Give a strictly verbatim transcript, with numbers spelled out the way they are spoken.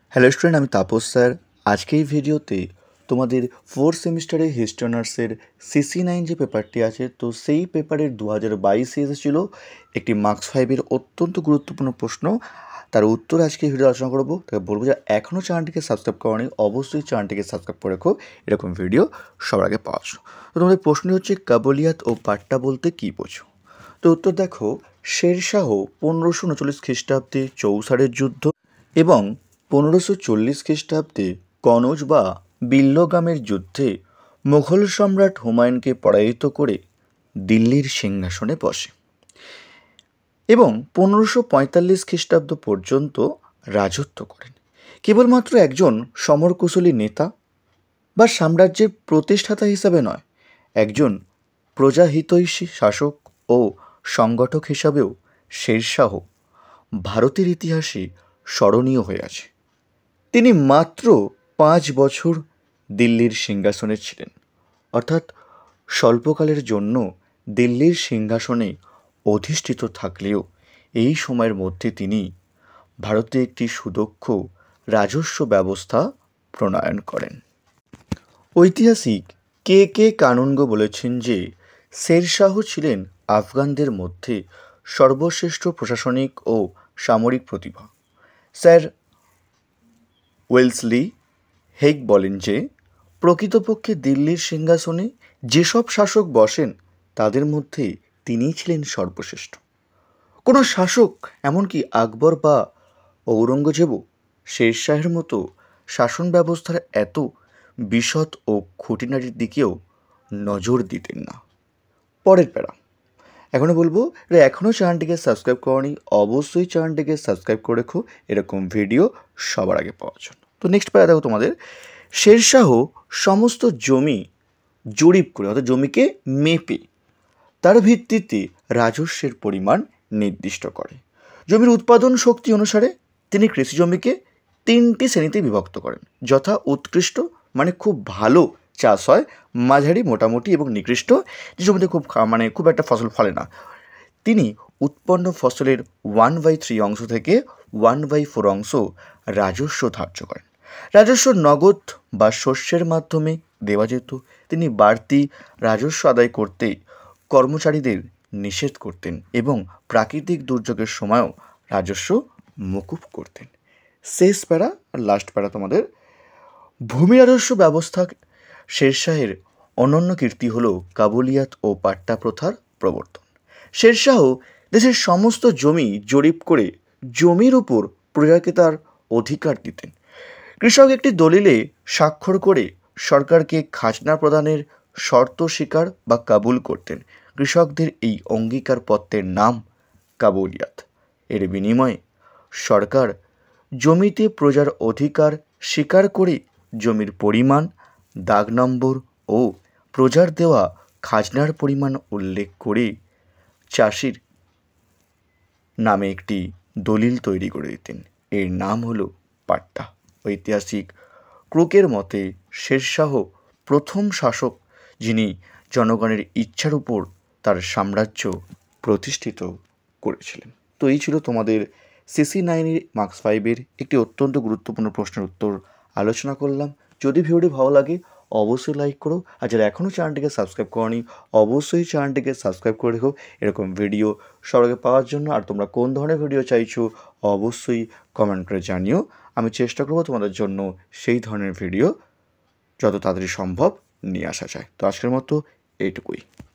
Hello student, আমি Tapas sir. আজকে এই ভিডিওতে তোমাদের ফোর্থ সেমিস্টারে হিস্ট্রি অনার্সের সিসি নাইন যে পেপারটি আছে, তো সেই পেপারের দু হাজার বাইশে এসেছিল একটি মার্কস ফাইভের অত্যন্ত গুরুত্বপূর্ণ প্রশ্ন। তার উত্তর আজকে ভিডিও আলোচনা করবো। তাকে বলবো যে এখনও চ্যানেলটিকে সাবস্ক্রাইব করেনি, অবশ্যই চ্যানেলটিকে সাবস্ক্রাইব করে রেখো এরকম ভিডিও সবার আগে পাওয়ার জন্য। তো তোমাদের প্রশ্নটি হচ্ছে, কাবুলিয়াত ও পাট্টা বলতে কী বোঝো? তো উত্তর দেখো, শেরশাহ পনেরোশো উনচল্লিশ খ্রিস্টাব্দে চৌসারের যুদ্ধ এবং পনেরোশো চল্লিশ খ্রিস্টাব্দে কনৌজ বা বিল্লগামের যুদ্ধে মুঘল সম্রাট হুমায়ুনকে পরাজিত করে দিল্লির সিংহাসনে বসে এবং পনেরোশো পঁয়তাল্লিশ খ্রিস্টাব্দ পর্যন্ত রাজত্ব করেন। কেবলমাত্র একজন সমরকুশলী নেতা বা সাম্রাজ্যের প্রতিষ্ঠাতা হিসাবে নয়, একজন প্রজাহিতৈষী শাসক ও সংগঠক হিসাবেও শেরশাহ ভারতের ইতিহাসে স্মরণীয় হয়ে আছে। তিনি মাত্র পাঁচ বছর দিল্লির সিংহাসনে ছিলেন, অর্থাৎ স্বল্পকালের জন্য দিল্লির সিংহাসনে অধিষ্ঠিত থাকলেও এই সময়ের মধ্যে তিনি ভারতে একটি সুদক্ষ রাজস্ব ব্যবস্থা প্রণয়ন করেন। ঐতিহাসিক কে কে কানুনগো বলেছেন যে শেরশাহ ছিলেন আফগানদের মধ্যে সর্বশ্রেষ্ঠ প্রশাসনিক ও সামরিক প্রতিভা। স্যার ওয়েলসলি হেগ বলেন যে প্রকৃতপক্ষে দিল্লির সিংহাসনে যেসব শাসক বসেন তাদের মধ্যে তিনিই ছিলেন সর্বশ্রেষ্ঠ। কোনো শাসক, এমনকি আকবর বা ঔরঙ্গজেবও শেরশাহের মতো শাসন ব্যবস্থার এত বিশদ ও খুঁটিনাটির দিকেও নজর দিতেন না। পরের প্যারা, এখনও বলবো যে এখনও চ্যানেলটিকে সাবস্ক্রাইব করনি, অবশ্যই চ্যানেলটিকে সাবস্ক্রাইব করে রেখো এরকম ভিডিও সবার আগে পাওয়ার জন্য। তো নেক্সট প্যারা দেখো তোমাদের, শেরশাহ সমস্ত জমি জরিপ করে, অর্থাৎ জমিকে মেপে তার ভিত্তিতে রাজস্বের পরিমাণ নির্দিষ্ট করে। জমির উৎপাদন শক্তি অনুসারে তিনি কৃষি জমিকে তিনটি শ্রেণীতে বিভক্ত করেন, যথা উৎকৃষ্ট মানে খুব ভালো চাষ হয়, মাঝারি, মোটামুটি এবং নিকৃষ্ট যে জমিতে খুব মানে খুব একটা ফসল ফলে না। তিনি উৎপন্ন ফসলের ওয়ান বাই থ্রি অংশ থেকে ওয়ান বাই ফোর অংশ রাজস্ব ধার্য করেন। রাজস্ব নগদ বা শস্যের মাধ্যমে দেওয়া যেত। তিনি বাড়তি রাজস্ব আদায় করতে কর্মচারীদের নিষেধ করতেন এবং প্রাকৃতিক দুর্যোগের সময়ও রাজস্ব মকুব করতেন। শেষ প্যারা আর লাস্ট প্যারা তোমাদের, ভূমি রাজস্ব ব্যবস্থা শেরশাহের অনন্য কীর্তি হল কাবুলিয়াত ও পাট্টা প্রথার প্রবর্তন। শেরশাহ দেশের সমস্ত জমি জরিপ করে জমির উপর প্রজাকে তার অধিকার দিতেন। কৃষক একটি দলিলে স্বাক্ষর করে সরকারকে খাজনা প্রদানের শর্ত স্বীকার বা কাবুল করতেন। কৃষকদের এই অঙ্গীকারপত্রের নাম কাবুলিয়াত। এর বিনিময়ে সরকার জমিতে প্রজার অধিকার স্বীকার করে জমির পরিমাণ, দাগ নম্বর ও প্রজার দেওয়া খাজনার পরিমাণ উল্লেখ করে চাষির নামে একটি দলিল তৈরি করে দিতেন। এর নাম হলো পাট্টা। ঐতিহাসিক ক্রুকের মতে শেরশাহ প্রথম শাসক যিনি জনগণের ইচ্ছার উপর তার সাম্রাজ্য প্রতিষ্ঠিত করেছিলেন। তো এই ছিল তোমাদের সিসি নাইনের মার্কস ফাইভের একটি অত্যন্ত গুরুত্বপূর্ণ প্রশ্নের উত্তর আলোচনা করলাম। যদি ভিডিওটি ভালো লাগে অবশ্যই লাইক করো, আর যারা এখনও চ্যানেলটিকে সাবস্ক্রাইব করনি অবশ্যই চ্যানেলটিকে সাবস্ক্রাইব করে রেখো এরকম ভিডিও সবার আগে পাওয়ার জন্য। আর তোমরা কোন ধরনের ভিডিও চাইছো অবশ্যই কমেন্ট করে জানিও। আমি চেষ্টা করবো তোমাদের জন্য সেই ধরনের ভিডিও যত তাড়াতাড়ি সম্ভব নিয়ে আসা যায়। তো আজকের মতো এইটুকুই।